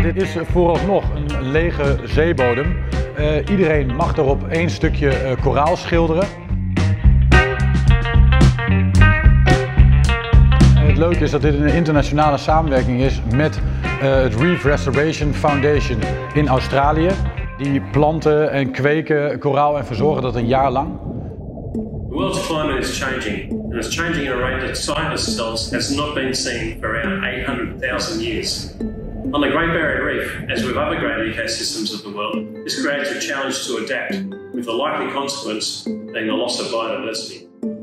Dit is vooralsnog een lege zeebodem. Iedereen mag erop één stukje koraal schilderen. Het leuke is dat dit een internationale samenwerking is met het Reef Restoration Foundation in Australië. Die planten en kweken koraal en verzorgen dat een jaar lang. The world's climate is changing, and it's changing at a rate that scientists tell us has not been seen for around 800,000 years. On the Great Barrier Reef, as with other great ecosystems of the world, this creates a challenge to adapt, with the likely consequence being the loss of biodiversity.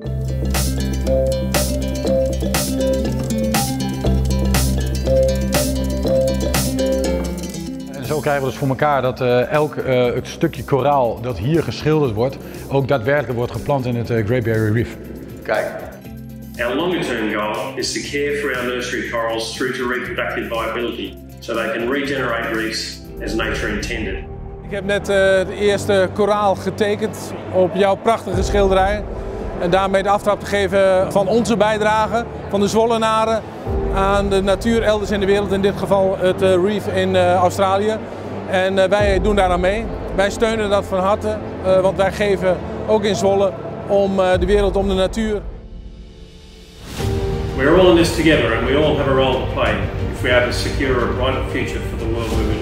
En zo krijgen we dus voor elkaar dat elk het stukje koraal dat hier geschilderd wordt, ook daadwerkelijk wordt geplant in het Great Barrier Reef. Kijk. Our longer-term goal is to care for our nursery corals through to reproductive viability, so they can regenerate reefs as nature intended. Ik heb net het eerste koraal getekend op jouw prachtige schilderij. En daarmee de aftrap te geven van onze bijdrage, van de Zwollenaren, aan de natuur elders in de wereld, in dit geval het reef in Australië. En wij doen daar aan mee. Wij steunen dat van harte, want wij geven ook in Zwolle om de wereld, om de natuur. We're all in this together and we all have a role to play if we are to secure a brighter future for the world we live in.